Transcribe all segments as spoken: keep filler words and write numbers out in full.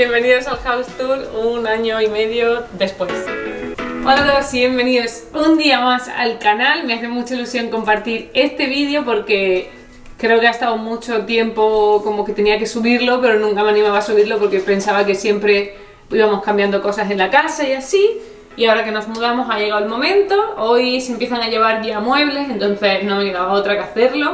Bienvenidos al House Tour un año y medio después. Hola a todos y bienvenidos un día más al canal. Me hace mucha ilusión compartir este vídeo porque creo que ha estado mucho tiempo como que tenía que subirlo, pero nunca me animaba a subirlo porque pensaba que siempre íbamos cambiando cosas en la casa y así. Y ahora que nos mudamos ha llegado el momento. Hoy se empiezan a llevar ya muebles, entonces no me quedaba otra que hacerlo.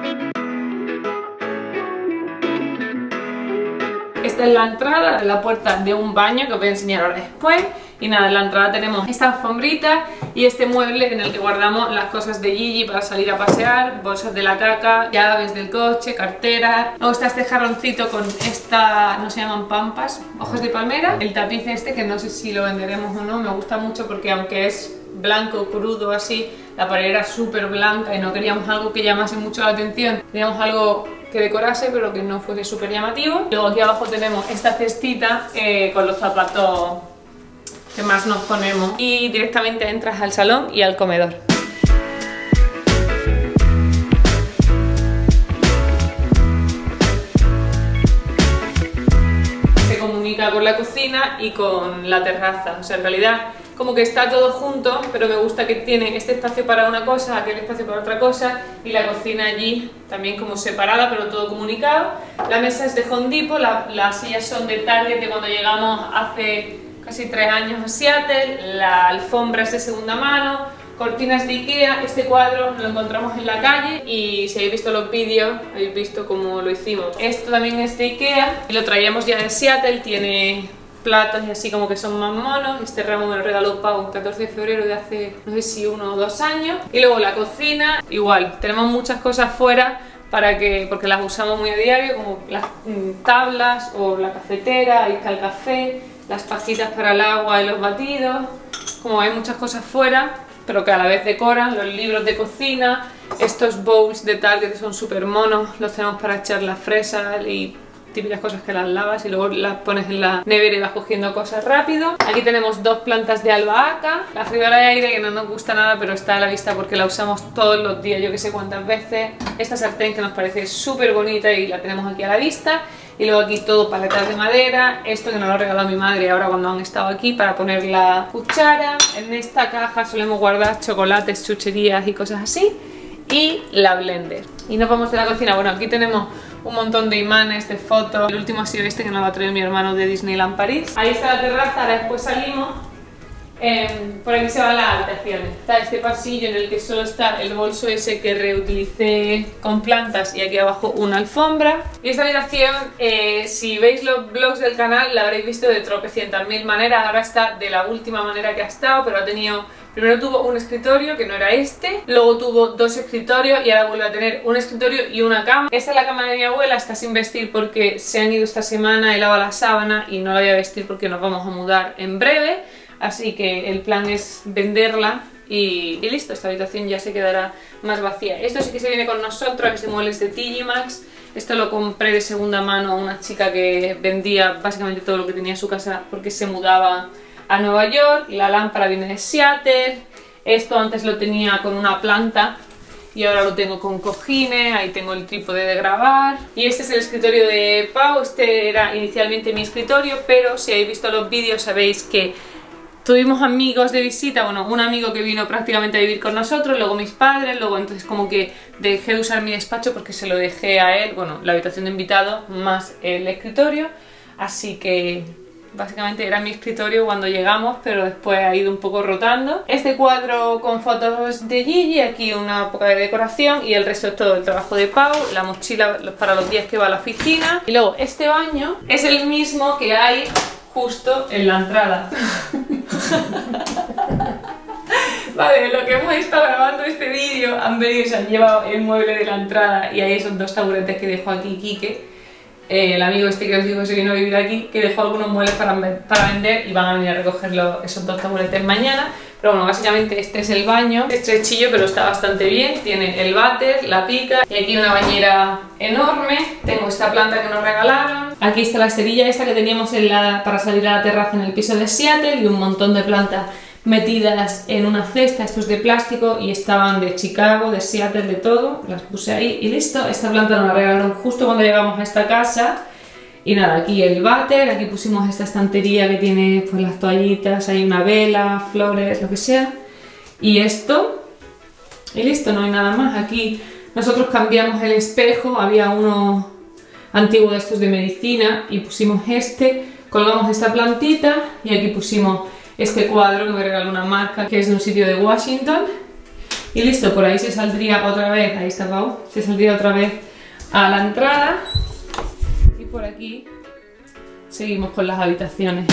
Esta es la entrada, la puerta de un baño que os voy a enseñar ahora después. Y nada, en la entrada tenemos esta alfombrita y este mueble en el que guardamos las cosas de Gigi para salir a pasear, bolsas de la caca, llaves del coche, cartera. Luego está este jarroncito con esta, no se llaman pampas, hojas de palmera. El tapiz este, que no sé si lo venderemos o no, me gusta mucho porque aunque es blanco, crudo, así, la pared era súper blanca y no queríamos algo que llamase mucho la atención. Queríamos algo que decorase pero que no fuese súper llamativo. Luego aquí abajo tenemos esta cestita eh, con los zapatos que más nos ponemos y directamente entras al salón y al comedor. Se comunica con la cocina y con la terraza, o sea, en realidad como que está todo junto, pero me gusta que tiene este espacio para una cosa, aquel espacio para otra cosa y la cocina allí también como separada pero todo comunicado. La mesa es de Home Depot, la, las sillas son de Target de cuando llegamos hace casi tres años a Seattle, la alfombra es de segunda mano, cortinas de Ikea. Este cuadro lo encontramos en la calle y si habéis visto los vídeos habéis visto cómo lo hicimos. Esto también es de Ikea y lo traíamos ya de Seattle, tiene platos y así como que son más monos. Este ramo me lo regaló Pau el catorce de febrero de hace no sé si uno o dos años. Y luego la cocina, igual, tenemos muchas cosas fuera para que, porque las usamos muy a diario, como las mm, tablas o la cafetera, ahí está el café, las pajitas para el agua y los batidos. Como hay muchas cosas fuera, pero que a la vez decoran, los libros de cocina, estos bowls de Target que son súper monos, los tenemos para echar las fresas y típicas cosas que las lavas y luego las pones en la nevera y vas cogiendo cosas rápido. Aquí tenemos dos plantas de albahaca, la freidora de aire que no nos gusta nada pero está a la vista porque la usamos todos los días, yo que sé cuántas veces. Esta sartén que nos parece súper bonita y la tenemos aquí a la vista. Y luego aquí todo paletas de madera, esto que nos lo ha regalado mi madre ahora cuando han estado aquí para poner la cuchara. En esta caja solemos guardar chocolates, chucherías y cosas así. Y la blender. Y nos vamos de la cocina. Bueno, aquí tenemos un montón de imanes, de fotos. El último ha sido este que nos lo ha traído mi hermano de Disneyland París. Ahí está la terraza, ahora después salimos. Eh, por aquí se van las habitaciones. Está este pasillo en el que solo está el bolso ese que reutilicé con plantas y aquí abajo una alfombra. Y esta habitación, eh, si veis los vlogs del canal, la habréis visto de tropecientas mil maneras. Ahora está de la última manera que ha estado, pero ha tenido... Primero tuvo un escritorio, que no era este, luego tuvo dos escritorios y ahora vuelve a tener un escritorio y una cama. Esta es la cama de mi abuela, está sin vestir porque se han ido esta semana, he lavado la sábana y no la voy a vestir porque nos vamos a mudar en breve. Así que el plan es venderla y, y listo, esta habitación ya se quedará más vacía. Esto sí que se viene con nosotros, este mueble es de T J Maxx. Esto lo compré de segunda mano a una chica que vendía básicamente todo lo que tenía en su casa porque se mudaba a Nueva York. La lámpara viene de Seattle. Esto antes lo tenía con una planta y ahora lo tengo con cojines. Ahí tengo el trípode de grabar. Y este es el escritorio de Pau. Este era inicialmente mi escritorio, pero si habéis visto los vídeos sabéis que tuvimos amigos de visita, bueno, un amigo que vino prácticamente a vivir con nosotros, luego mis padres, luego entonces como que dejé de usar mi despacho porque se lo dejé a él, bueno, la habitación de invitados más el escritorio, así que básicamente era mi escritorio cuando llegamos, pero después ha ido un poco rotando. Este cuadro con fotos de Gigi, aquí una poca de decoración y el resto es todo el trabajo de Pau, la mochila para los días que va a la oficina. Y luego este baño es el mismo que hay justo en la entrada. Vale, lo que hemos estado grabando este vídeo han venido y se han llevado el mueble de la entrada y hay esos dos taburetes que dejó aquí Quique, eh, el amigo este que os digo que se vino a vivir aquí, que dejó algunos muebles para, para vender y van a venir a recogerlo esos dos taburetes mañana. Pero bueno, básicamente este es el baño, estrechillo pero está bastante bien, tiene el váter, la pica y aquí una bañera enorme. Tengo esta planta que nos regalaron, aquí está la esterilla esta que teníamos en la, para salir a la terraza en el piso de Seattle y un montón de plantas metidas en una cesta, esto es de plástico y estaban de Chicago, de Seattle, de todo, las puse ahí y listo. Esta planta nos la regalaron justo cuando llegamos a esta casa Y nada, aquí el váter, aquí pusimos esta estantería que tiene pues las toallitas, hay una vela, flores, lo que sea. Y esto, y listo, no hay nada más. Aquí nosotros cambiamos el espejo, había uno antiguo de estos de medicina y pusimos este, colgamos esta plantita y aquí pusimos este cuadro que me regaló una marca que es de un sitio de Washington. Y listo, por ahí se saldría otra vez, ahí está Pau, se saldría otra vez a la entrada. Y por aquí seguimos con las habitaciones.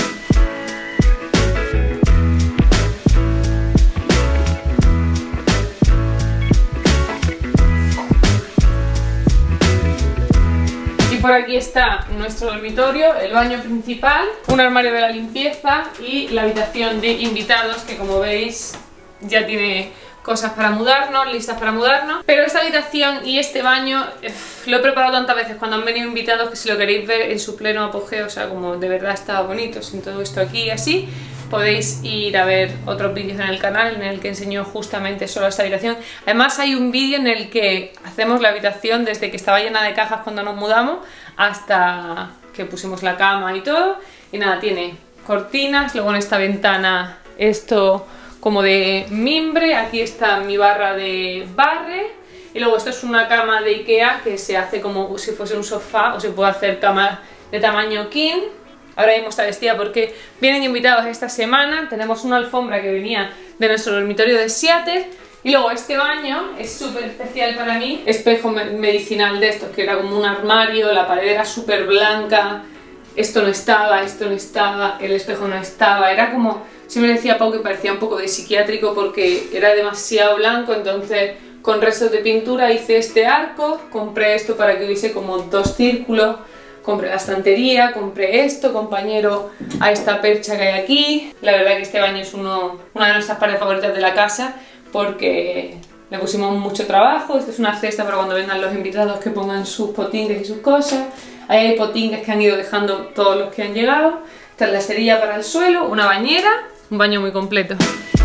Y por aquí está nuestro dormitorio, el baño principal, un armario de la limpieza y la habitación de invitados que, como veis, ya tiene cosas para mudarnos, listas para mudarnos. Pero esta habitación y este baño uf, lo he preparado tantas veces cuando han venido invitados que si lo queréis ver en su pleno apogeo, o sea, como de verdad está bonito, sin todo esto aquí y así, podéis ir a ver otros vídeos en el canal en el que enseño justamente solo esta habitación. Además hay un vídeo en el que hacemos la habitación desde que estaba llena de cajas cuando nos mudamos hasta que pusimos la cama y todo. Y nada, tiene cortinas, luego en esta ventana esto como de mimbre, aquí está mi barra de barre y luego esto es una cama de Ikea que se hace como si fuese un sofá o se puede hacer cama de tamaño king. Ahora mismo está vestida porque vienen invitados esta semana, tenemos una alfombra que venía de nuestro dormitorio de Seattle y luego este baño es súper especial para mí, espejo medicinal de estos que era como un armario, la pared era súper blanca, esto no estaba, esto no estaba, el espejo no estaba, era como... Siempre decía a Pau que parecía un poco de psiquiátrico porque era demasiado blanco, entonces con restos de pintura hice este arco, compré esto para que hubiese como dos círculos, compré la estantería, compré esto, compañero a esta percha que hay aquí. La verdad que este baño es uno, una de nuestras paredes favoritas de la casa porque le pusimos mucho trabajo. Esto es una cesta para cuando vengan los invitados que pongan sus potingues y sus cosas. Ahí hay potingues que han ido dejando todos los que han llegado. Esta es la esterilla para el suelo, una bañera. Un baño muy completo.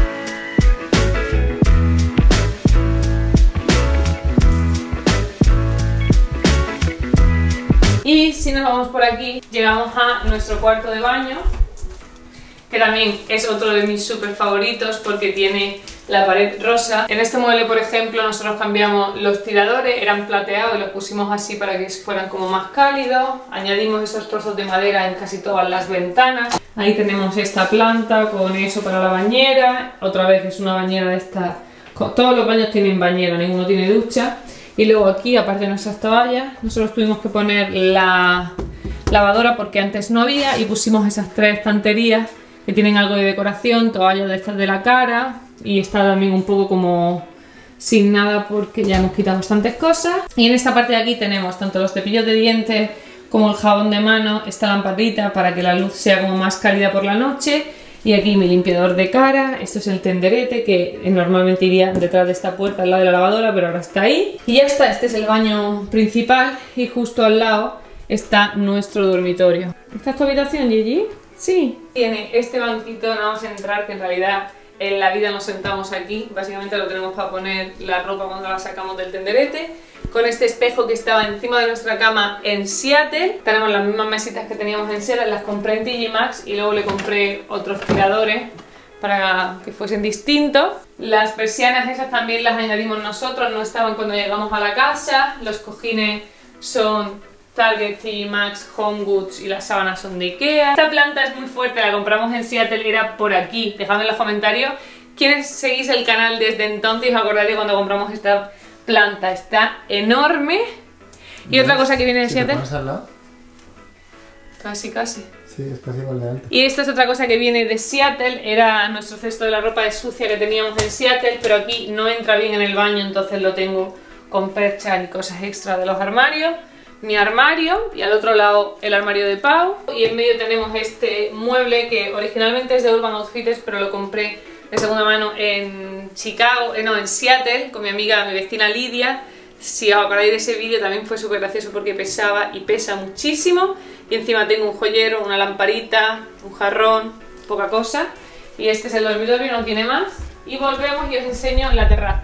Y si nos vamos por aquí, llegamos a nuestro cuarto de baño, que también es otro de mis súper favoritos porque tiene la pared rosa. En este mueble, por ejemplo, nosotros cambiamos los tiradores, eran plateados y los pusimos así para que fueran como más cálidos. Añadimos esos trozos de madera en casi todas las ventanas. Ahí tenemos esta planta con eso para la bañera. Otra vez es una bañera de esta... Todos los baños tienen bañera, ninguno tiene ducha. Y luego aquí, aparte de nuestras toallas, nosotros tuvimos que poner la lavadora porque antes no había y pusimos esas tres estanterías que tienen algo de decoración, toallas de estas de la cara y está también un poco como sin nada porque ya hemos quitado bastantes cosas. Y en esta parte de aquí tenemos tanto los cepillos de dientes como el jabón de mano, esta lamparita para que la luz sea como más cálida por la noche y aquí mi limpiador de cara, esto es el tenderete que normalmente iría detrás de esta puerta al lado de la lavadora pero ahora está ahí. Y ya está, este es el baño principal y justo al lado está nuestro dormitorio. ¿Esta es tu habitación, Gigi? Sí. Tiene este banquito, no vamos a entrar, que en realidad en la vida nos sentamos aquí, básicamente lo tenemos para poner la ropa cuando la sacamos del tenderete. Con este espejo que estaba encima de nuestra cama en Seattle. Tenemos las mismas mesitas que teníamos en Seattle, las compré en T J Maxx y luego le compré otros tiradores para que fuesen distintos. Las persianas esas también las añadimos nosotros, no estaban cuando llegamos a la casa. Los cojines son Target, T J Maxx, Home Goods y las sábanas son de Ikea. Esta planta es muy fuerte, la compramos en Seattle y era por aquí. Dejadme en los comentarios quiénes seguís el canal desde entonces y os acordáis de cuando compramos esta planta. Está enorme. Y otra cosa que viene de si Seattle. ¿Te pones al lado? Casi, casi. Sí, es casi igual de alto. Y esta es otra cosa que viene de Seattle, era nuestro cesto de la ropa de sucia que teníamos en Seattle, pero aquí no entra bien en el baño, entonces lo tengo con perchas y cosas extra de los armarios. Mi armario y al otro lado el armario de Pau y en medio tenemos este mueble que originalmente es de Urban Outfitters pero lo compré de segunda mano en Chicago, eh, no, en Seattle con mi amiga, mi vecina Lidia. Si os acordáis de ese vídeo también fue súper gracioso porque pesaba y pesa muchísimo y encima tengo un joyero, una lamparita, un jarrón, poca cosa y este es el dormitorio, no tiene más y volvemos y os enseño la terraza.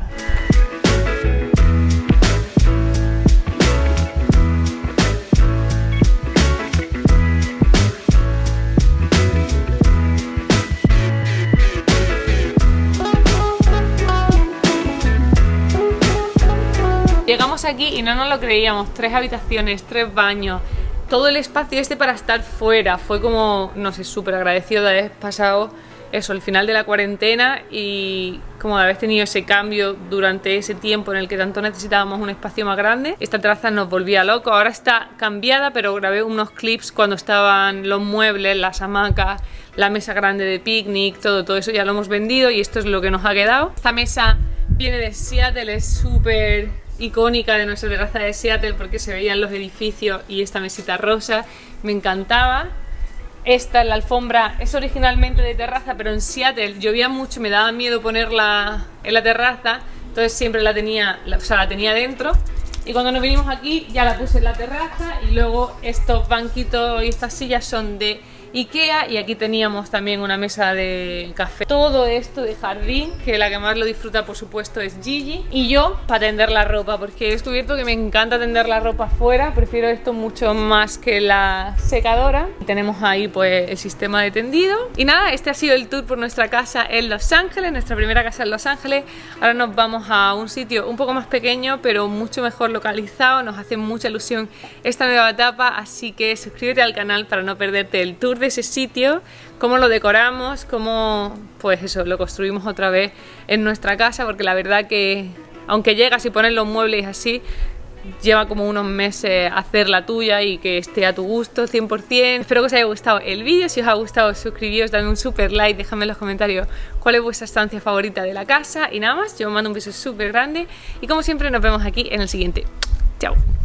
Llegamos aquí y no nos lo creíamos, tres habitaciones, tres baños, todo el espacio este para estar fuera. Fue como, no sé, súper agradecido de haber pasado eso, el final de la cuarentena y como de haber tenido ese cambio durante ese tiempo en el que tanto necesitábamos un espacio más grande. Esta terraza nos volvía locos, ahora está cambiada, pero grabé unos clips cuando estaban los muebles, las hamacas, la mesa grande de picnic, todo, todo eso ya lo hemos vendido y esto es lo que nos ha quedado. Esta mesa viene de Seattle, es súper icónica de nuestra terraza de Seattle porque se veían los edificios y esta mesita rosa, me encantaba. Esta es la alfombra, es originalmente de terraza, pero en Seattle llovía mucho, me daba miedo ponerla en la terraza, entonces siempre la tenía, o sea, la tenía dentro. Y cuando nos vinimos aquí ya la puse en la terraza y luego estos banquitos y estas sillas son de Ikea y aquí teníamos también una mesa de café. Todo esto de jardín, que la que más lo disfruta por supuesto es Gigi y yo para tender la ropa, porque he descubierto que me encanta tender la ropa afuera, prefiero esto mucho más que la secadora. Tenemos ahí pues el sistema de tendido y nada, este ha sido el tour por nuestra casa en Los Ángeles, nuestra primera casa en Los Ángeles. Ahora nos vamos a un sitio un poco más pequeño pero mucho mejor localizado, nos hace mucha ilusión esta nueva etapa, así que suscríbete al canal para no perderte el tour de ese sitio, cómo lo decoramos, cómo pues eso, lo construimos otra vez en nuestra casa, porque la verdad que aunque llegas y pones los muebles así, lleva como unos meses hacer la tuya y que esté a tu gusto cien por cien. Espero que os haya gustado el vídeo, si os ha gustado suscribíos, dadme un super like, dejadme en los comentarios cuál es vuestra estancia favorita de la casa y nada más, yo os mando un beso súper grande y como siempre nos vemos aquí en el siguiente. Chao.